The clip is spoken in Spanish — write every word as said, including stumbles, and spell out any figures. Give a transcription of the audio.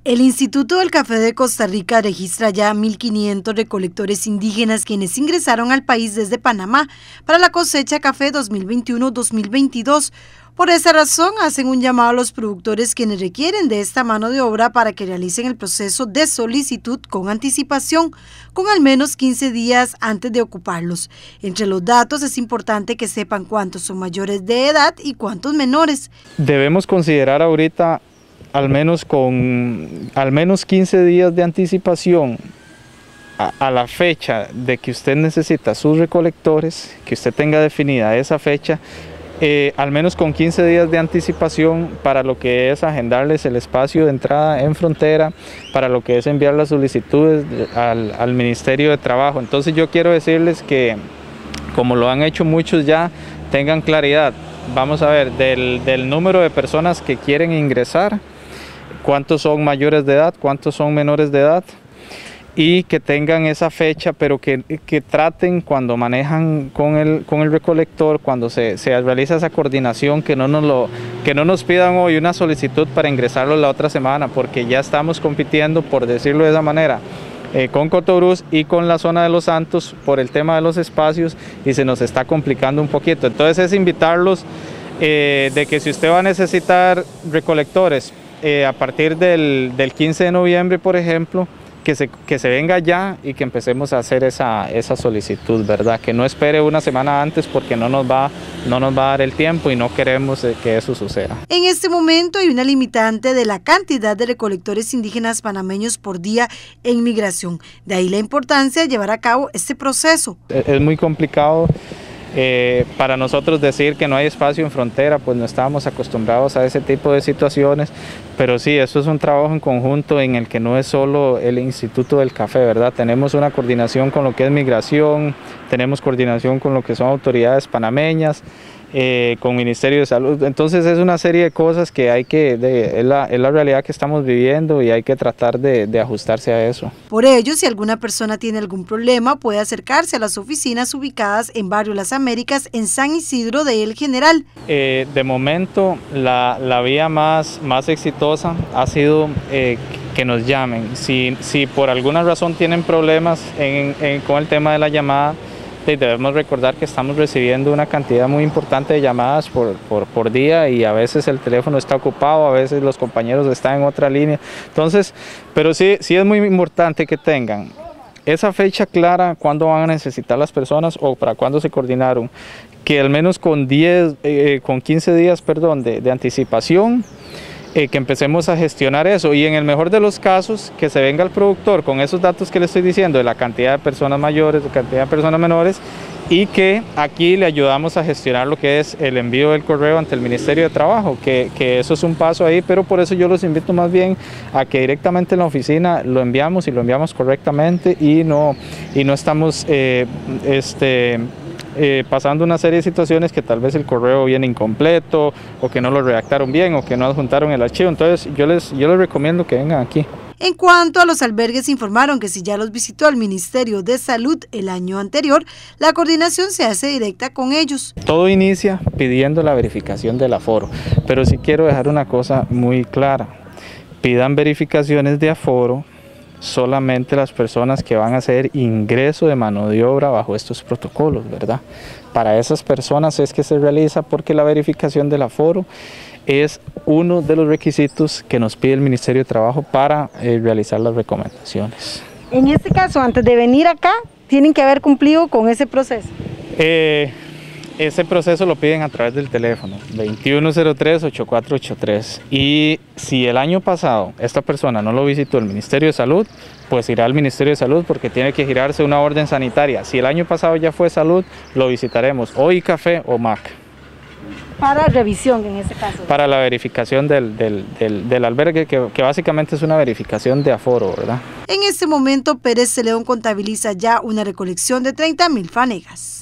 El Instituto del Café de Costa Rica registra ya mil quinientos recolectores indígenas quienes ingresaron al país desde Panamá para la cosecha café dos mil veintiuno dos mil veintidós. Por esa razón, hacen un llamado a los productores quienes requieren de esta mano de obra para que realicen el proceso de solicitud con anticipación, con al menos quince días antes de ocuparlos. Entre los datos es importante que sepan cuántos son mayores de edad y cuántos menores. Debemos considerar ahorita al menos con al menos quince días de anticipación a, a la fecha de que usted necesita sus recolectores, que usted tenga definida esa fecha, eh, al menos con quince días de anticipación para lo que es agendarles el espacio de entrada en frontera, para lo que es enviar las solicitudes al, al Ministerio de Trabajo. Entonces yo quiero decirles que, como lo han hecho muchos ya, tengan claridad. Vamos a ver, del, del número de personas que quieren ingresar, cuántos son mayores de edad, cuántos son menores de edad, y que tengan esa fecha, pero que, que traten cuando manejan con el, con el recolector, cuando se, se realiza esa coordinación, que no, nos lo, que no nos pidan hoy una solicitud para ingresarlo la otra semana, porque ya estamos compitiendo, por decirlo de esa manera, Eh, con Cotobruz y con la zona de Los Santos por el tema de los espacios, y se nos está complicando un poquito. Entonces es invitarlos eh, de que si usted va a necesitar recolectores eh, a partir del, del quince de noviembre, por ejemplo, que se, que se venga ya y que empecemos a hacer esa, esa solicitud, ¿verdad? Que no espere una semana antes, porque no nos va, no nos va a dar el tiempo y no queremos que eso suceda. En este momento hay una limitante de la cantidad de recolectores indígenas panameños por día en migración. De ahí la importancia de llevar a cabo este proceso. Es muy complicado. Eh, para nosotros decir que no hay espacio en frontera, pues no estábamos acostumbrados a ese tipo de situaciones, pero sí, eso es un trabajo en conjunto en el que no es solo el Instituto del Café, ¿verdad? Tenemos una coordinación con lo que es migración, tenemos coordinación con lo que son autoridades panameñas, eh, con Ministerio de Salud. Entonces es una serie de cosas que hay que, de, es, la, es la realidad que estamos viviendo, y hay que tratar de, de ajustarse a eso. Por ello, si alguna persona tiene algún problema, puede acercarse a las oficinas ubicadas en Barrio Las Américas, en San Isidro de El General. Eh, de momento, la, la vía más, más exitosa ha sido eh, que nos llamen. Si, si por alguna razón tienen problemas en, en, con el tema de la llamada, debemos recordar que estamos recibiendo una cantidad muy importante de llamadas por, por, por día, y a veces el teléfono está ocupado, a veces los compañeros están en otra línea. Entonces, pero sí, sí es muy importante que tengan esa fecha clara, cuándo van a necesitar las personas o para cuándo se coordinaron, que al menos con, diez, eh, con quince días perdón, de, de anticipación, Eh, que empecemos a gestionar eso, y en el mejor de los casos que se venga el productor con esos datos que le estoy diciendo de la cantidad de personas mayores, de cantidad de personas menores, y que aquí le ayudamos a gestionar lo que es el envío del correo ante el Ministerio de Trabajo, que, que eso es un paso ahí, pero por eso yo los invito más bien a que directamente en la oficina lo enviamos y lo enviamos correctamente, y no, y no estamos eh, este, Eh, pasando una serie de situaciones que tal vez el correo viene incompleto, o que no lo redactaron bien, o que no adjuntaron el archivo. Entonces yo les, yo les recomiendo que vengan aquí. En cuanto a los albergues, informaron que si ya los visitó el Ministerio de Salud el año anterior, la coordinación se hace directa con ellos. Todo inicia pidiendo la verificación del aforo, pero sí quiero dejar una cosa muy clara: pidan verificaciones de aforo solamente las personas que van a hacer ingreso de mano de obra bajo estos protocolos, ¿verdad? Para esas personas es que se realiza, porque la verificación del aforo es uno de los requisitos que nos pide el Ministerio de Trabajo para eh, realizar las recomendaciones. En este caso, antes de venir acá, tienen que haber cumplido con ese proceso. Eh, Ese proceso lo piden a través del teléfono veintiuno cero tres, ochenta y cuatro ochenta y tres, y si el año pasado esta persona no lo visitó el Ministerio de Salud, pues irá al Ministerio de Salud, porque tiene que girarse una orden sanitaria. Si el año pasado ya fue Salud, lo visitaremos, o ICAFE o M A C. Para revisión en ese caso. Para la verificación del, del, del, del albergue, que, que básicamente es una verificación de aforo, ¿verdad? En este momento, Pérez Celedón contabiliza ya una recolección de treinta mil fanegas.